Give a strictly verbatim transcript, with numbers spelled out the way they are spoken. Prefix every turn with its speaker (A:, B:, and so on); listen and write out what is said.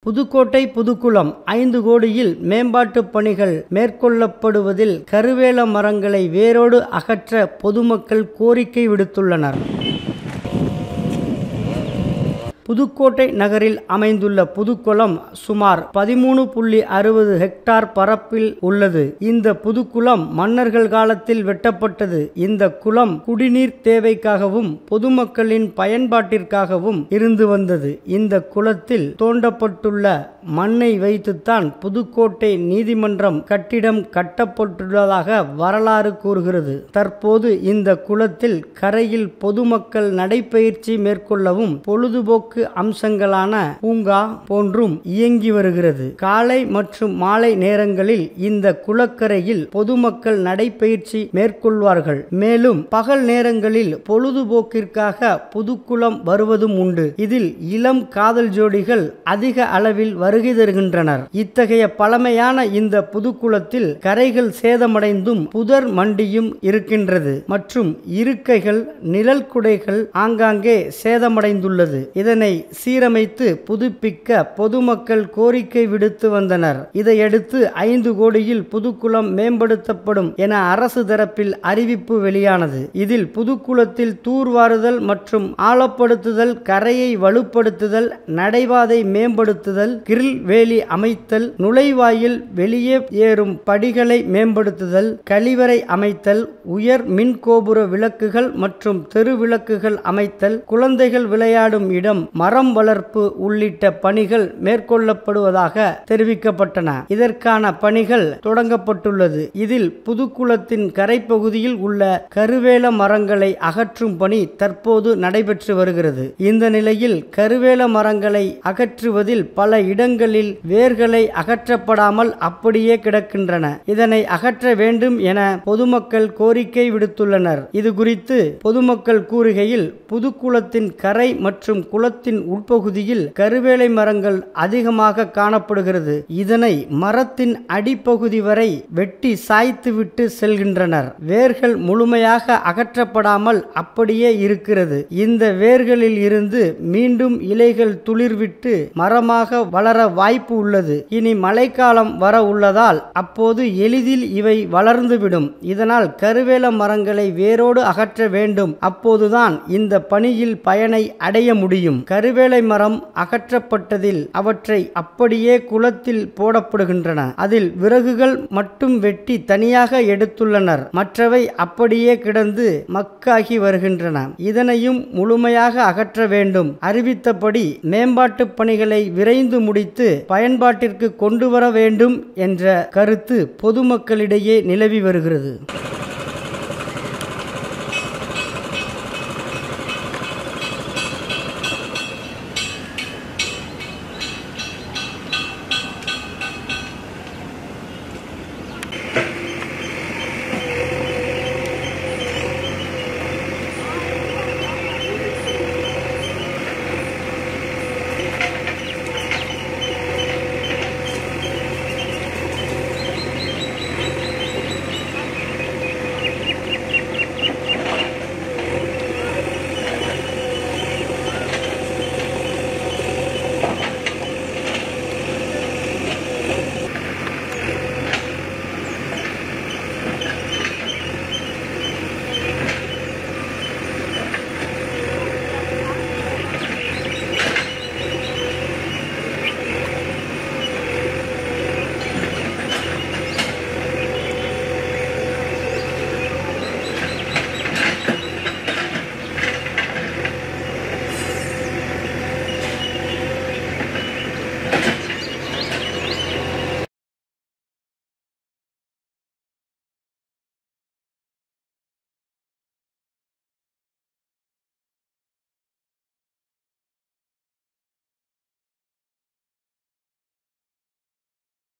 A: புதுக்கோட்டை புதுக்குளம் ஐந்து கோடியில் மேம்பாட்டு பணிகள் மேற்கொள்ளப்படுவதில் கருவேல மரங்களை வேரோடு அகற்ற பொதுமக்கள் கோரிக்கை விடுத்துள்ளனர். புதுக்கோட்டை நகரில் அமைந்துள்ள புதுக்குளம் சுமார் பதிமூணு புள்ளி அறுபது ஹெக்டார் பரப்பில் உள்ளது. இந்த புதுக்குளம் மன்னர்கள் காலத்தில் வெட்டப்பட்டது. இந்த குளம் குடிநீர் தேவைக்காகவும் பொதுமக்களின் பயன்பாட்டிற்காகவும் இருந்து வந்தது. இந்த குளத்தில் தோண்டப்பட்டுள்ள மண்ணை வைத்துத்தான் புதுக்கோட்டை நீதிமன்றம் கட்டிடம் கட்டப்பட்டுள்ளதாக வரலாறு கூறுகிறது. தற்போது இந்த குளத்தில் கரையில் பொதுமக்கள் நடைபயிற்சி மேற்கொள்ளவும் பொழுதுபோக்கு அம்சங்களான பூங்கா போன்றும் இயங்கி வருகிறது. காலை மற்றும் மாலை நேரங்களில் இந்த குளக்கரையில் பொதுமக்கள் நடைபயிற்சி மேற்கொள்வார்கள். மேலும் பகல் நேரங்களில் பொழுதுபோக்கிற்காக புதுக்குளம் வருவதும் உண்டு. இதில் இளம் காதல் ஜோடிகள் அதிக அளவில் வருகை தருகின்றனர். இத்தகைய பழமையான இந்த புதுக்குளத்தில் கரைகள் சேதமடைந்தும் புதர் மண்டியும் இருக்கின்றது மற்றும் இருக்கைகள் நிழல் குடைகள் ஆங்காங்கே சேதமடைந்துள்ளது. இதனை சீரமைத்து புதுப்பிக்க பொதுமக்கள் கோரிக்கை விடுத்து வந்தனர். இதையடுத்து ஐந்து கோடியில் புதுக்குளம் மேம்படுத்தப்படும் என அரசு தரப்பில் அறிவிப்பு வெளியானது. இதில் புதுக்குளத்தில் தூர்வாருதல் மற்றும் ஆழப்படுத்துதல், கரையை வலுப்படுத்துதல், நடைபாதை மேம்படுத்துதல், கிரில் வேலி அமைத்தல், நுழைவாயில் வெளியே ஏறும் படிகளை மேம்படுத்துதல், கழிவறை அமைத்தல், உயர் மின்கோபுர விளக்குகள் மற்றும் தெரு விளக்குகள் அமைத்தல், குழந்தைகள் விளையாடும் இடம், மரம் வளர்ப்பு உள்ளிட்ட பணிகள் மேற்கொள்ளப்படுவதாக தெரிவிக்கப்பட்டன. இதற்கான பணிகள் தொடங்கப்பட்டுள்ளது. இதில் புதுக்குளத்தின் கரைப்பகுதியில் உள்ள கருவேல மரங்களை அகற்றும் பணி தற்போது நடைபெற்று வருகிறது. இந்த நிலையில் கருவேல மரங்களை அகற்றுவதில் பல இடங்களில் வேர்களை அகற்றப்படாமல் அப்படியே கிடக்கின்றன. இதனை அகற்ற வேண்டும் என பொதுமக்கள் கோரிக்கை விடுத்துள்ளனர். இது குறித்து பொதுமக்கள் கூறுகையில், புதுக்குளத்தின் கரை மற்றும் குளத்தின் உட்பகுதியில் கருவேலை மரங்கள் அதிகமாக காணப்படுகிறது. இதனை மரத்தின் அடிப்பகுதி வரை வெட்டி சாய்த்துவிட்டு செல்கின்றனர். வேர்கள் முழுமையாக அகற்றப்படாமல் அப்படியே இருக்கிறது. இந்த வேர்களில் இருந்து மீண்டும் இலைகள் துளிர்விட்டு மரமாக வளர வாய்ப்பு உள்ளது. இனி மழைக்காலம் வர உள்ளதால் அப்போது எளிதில் இவை வளர்ந்துவிடும். இதனால் கருவேல மரங்களை வேரோடு அகற்ற வேண்டும். அப்போதுதான் இந்த பணியில் பயனை அடைய முடியும். கருவேலை மரம் அகற்றப்பட்டதில் அவற்றை அப்படியே குளத்தில் போடப்படுகின்றன. அதில் விறகுகள் மட்டும் வெட்டி தனியாக எடுத்துள்ளனர். மற்றவை அப்படியே கிடந்து மக்காகி வருகின்றன. இதனையும் முழுமையாக அகற்ற வேண்டும். அறிவித்தபடி மேம்பாட்டு பணிகளை விரைந்து முடித்து பயன்பாட்டிற்கு கொண்டு வர வேண்டும் என்ற கருத்து பொதுமக்களிடையே நிலவி வருகிறது.